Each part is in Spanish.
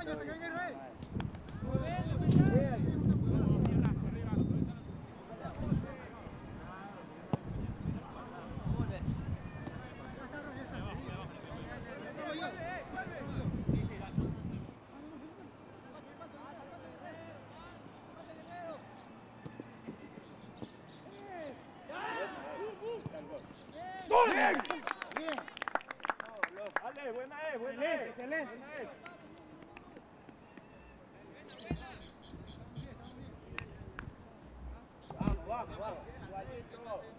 Bien. Bien. Dale, buena es, buena es. Excelente. Vamos, vamos, vamos. Igualito.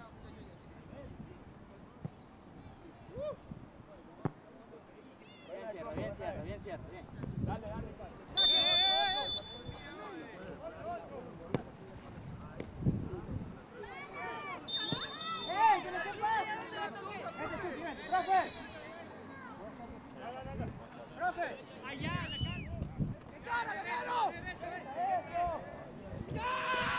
Bien cierto, bien cierto. Dale, dale. ¡Profe! ¡Profe! ¡Allá, la cara! ¡Eso! ¡Ya!